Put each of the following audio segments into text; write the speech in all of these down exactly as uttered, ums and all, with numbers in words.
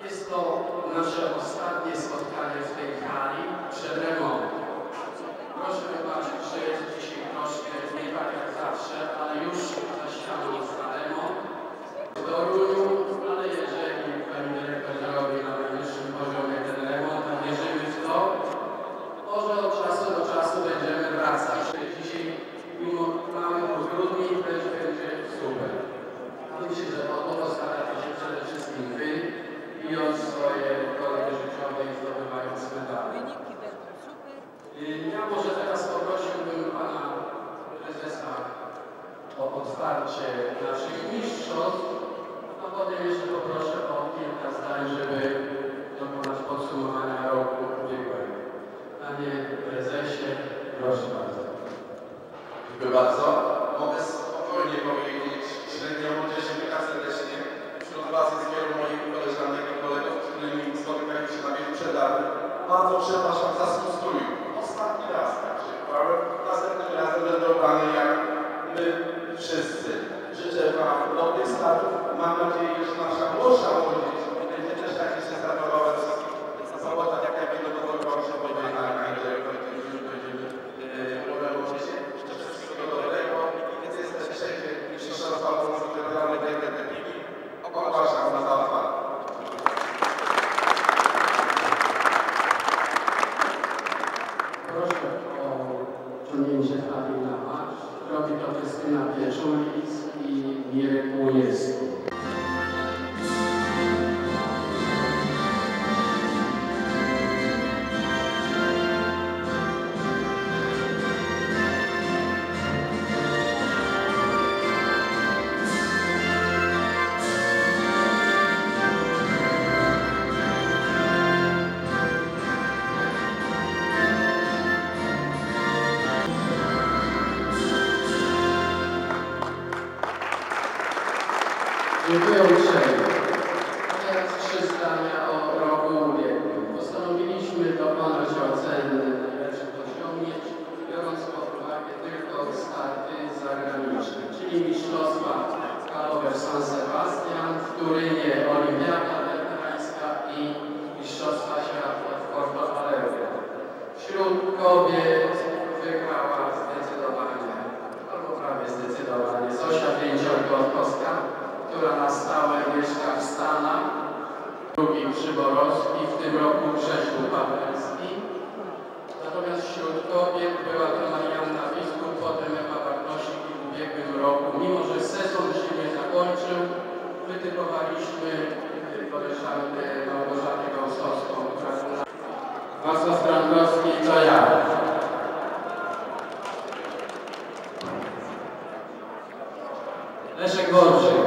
Jest to nasze ostatnie spotkanie w tej hali przed remontem. Proszę wybaczyć, że jest dzisiaj troszkę nie tak jak zawsze, ale już za ścianą za remont w Toruniu, ale jeżeli pani dyrektor zrobi na najwyższym poziomie ten remont, a wierzymy w to, może od czasu do czasu będziemy wracać. Dzisiaj mimo małych utrudnień też będzie super. Myślę, że o to postaracie się przede wszystkim wy, bijąc swoje rekordy życiowe i zdobywając medale. Wyniki będą super. Ja może teraz poprosiłbym pana prezesa o otwarcie naszych mistrzostw, a potem jeszcze poproszę o kilka zdań, żeby dokonać podsumowania roku ubiegłego. Panie prezesie, proszę bardzo. Dziękuję bardzo. Mogę spokojnie powiedzieć, średnio ludzie się pyta serdecznie. Wśród was jest wielu moich koleżanek i kolegów, z którymi spotykali się na wielu przedarach. Bardzo przepraszam za skój. Ostatni raz tak się chwałem. Następnym razem będę ubrany jak my wszyscy. Życzę wam dobrych startów. Mam nadzieję, że nasza młodsza młodzież będzie też tak się startowała z sobota, jak ja będę mogła się powiedzieć na Proszę o ciągnięcie hali na marsz. Robi to Krystyna Pieczulic i Mirek Łujewski. Dziękuję uprzejmie. A teraz trzy zdania o roku ubiegłym. Postanowiliśmy dokonać oceny najlepszych osiągnięć, biorąc pod uwagę tylko starty zagraniczne, czyli mistrzostwa skalowe w San Sebastian, w Turynie Olimpiada Weterańska i mistrzostwa świata w Porto Alegre. Wśród kobiet wygrała zdecydowanie, albo prawie zdecydowanie, Zosia Pięciorkowska, która na stałe mieszka w Stanach, drugi Przyborowski, w tym roku Grzesiu Pawelski. Natomiast wśród kobiet była to Marianna Biskup, potem Ewa Bartosik w ubiegłym roku. Mimo że sezon się nie zakończył, wytypowaliśmy koleżankę Małgorzatę Gąsowską, która Wacław Strandowski to ja. Leszek Borczyk.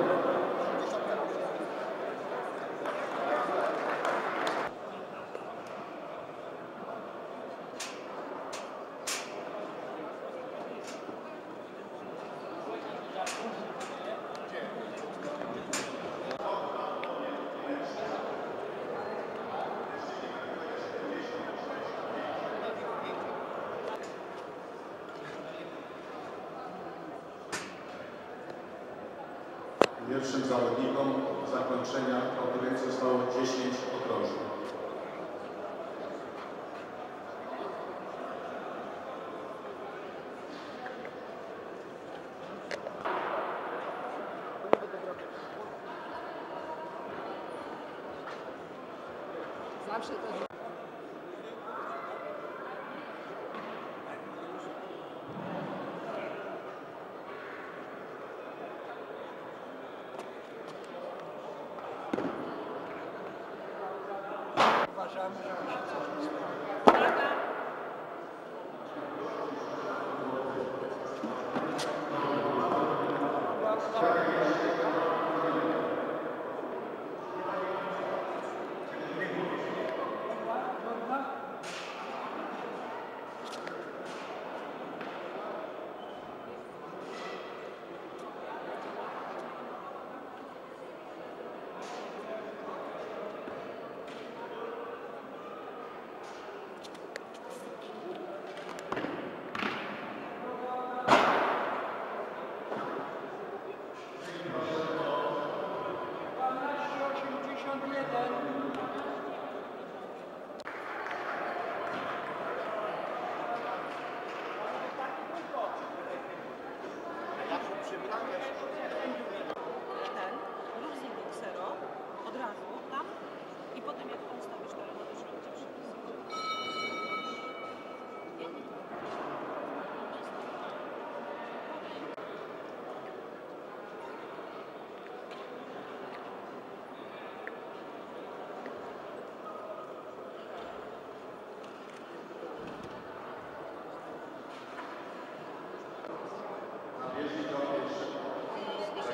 Pierwszym zawodnikom zakończenia konkurencji zostało dziesięć okrążeń. Zawsze to... Uważamy, że musi coś ustalić. potem jak pan stawi cztery, no to trzeba będzie przypisać. Jeśli to jest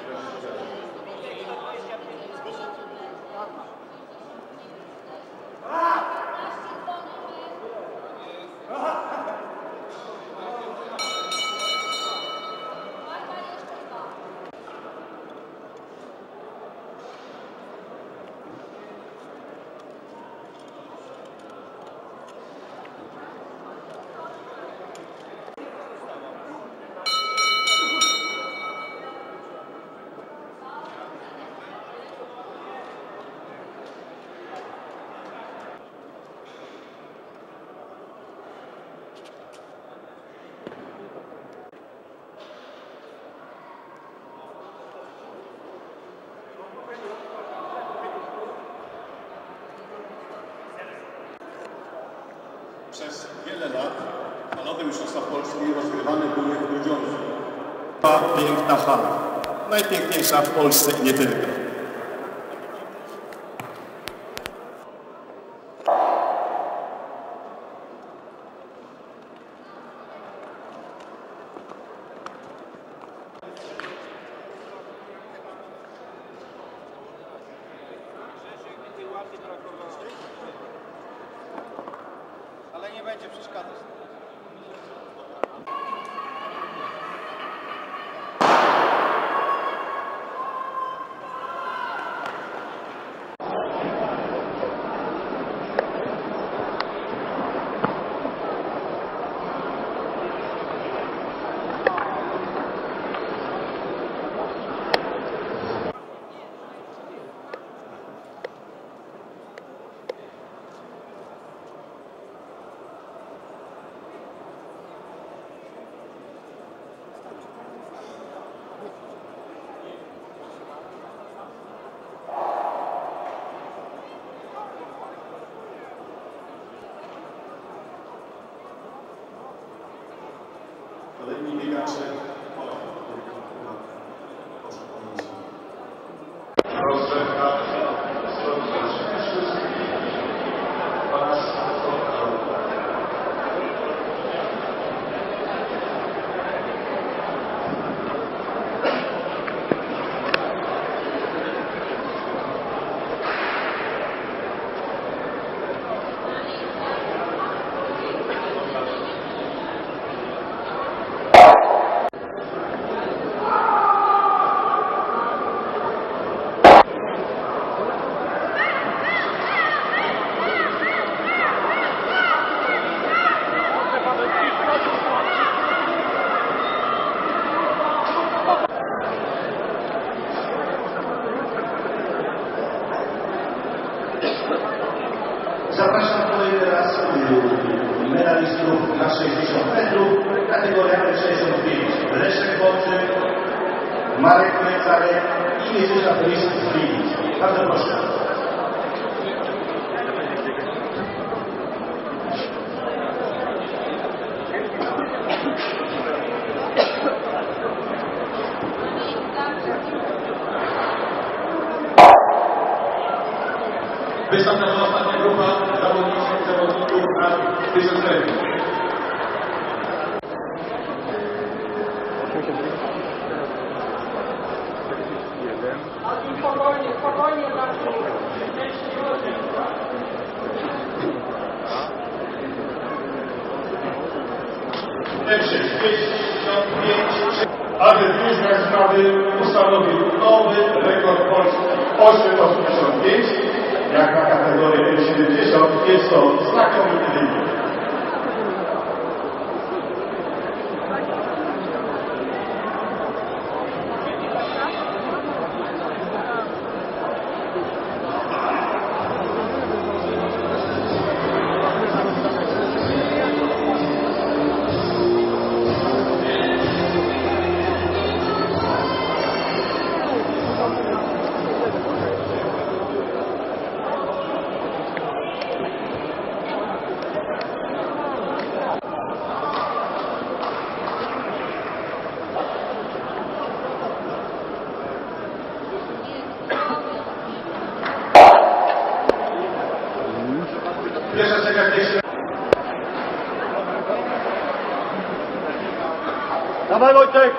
Przez wiele lat halowe mistrzostwa Polski rozgrywane były w Grudziądzu. Ta piękna hala. Najpiękniejsza w Polsce i nie tylko. Ale nie będzie przeszkadzać. Kolejni biegacze. Rozrzewka. Zapraszam kolejny raz medalistów na sześćdziesiąt metrów, kategoria sześćdziesiąt pięć. Leszek Boczyk, Marek Miecarek i Mieczysław Ryszard. Bardzo proszę. Wystartowała ostatnia grupa zawodników, zawodników na tysiąc metrów. Spokojnie, spokojnie, Bartku. sześćdziesiąt pięć. Adrian Jóźwiak z Nawy ustanowił nowy rekord Polski osiem osiemdziesiąt pięć. Jak na kategorię M siedemdziesiąt jest to znakomity wynik. Dawaj Wojtek!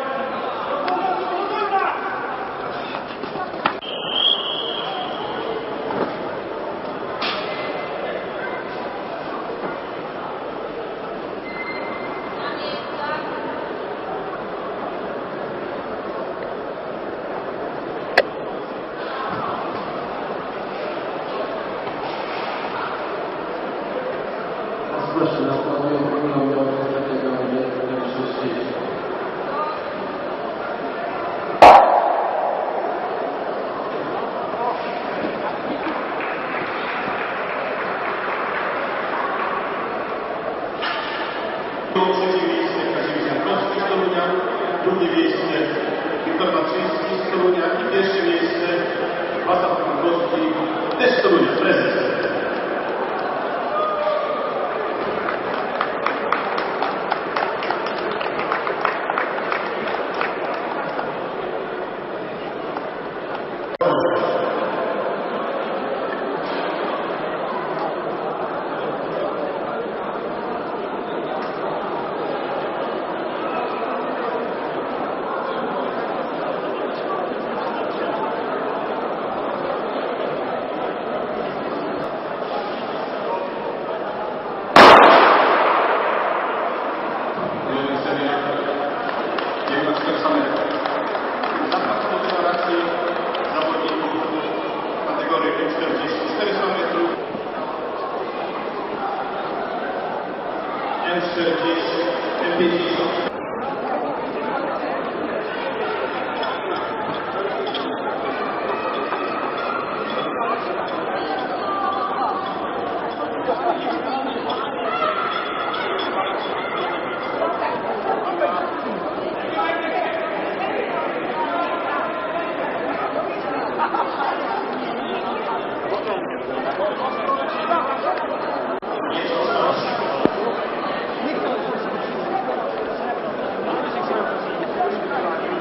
Proszę, na panu wyglądał takiego większości. Trzecie miejsce Kazimierz Jankowski z Torunia, drugie miejsce Wiktor Maczyński z Torunia i pierwsze miejsce Wacław Pankowski też z Torunia, prezes. czterdzieści, pięćdziesiąt.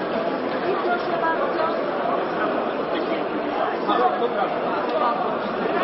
Dobra.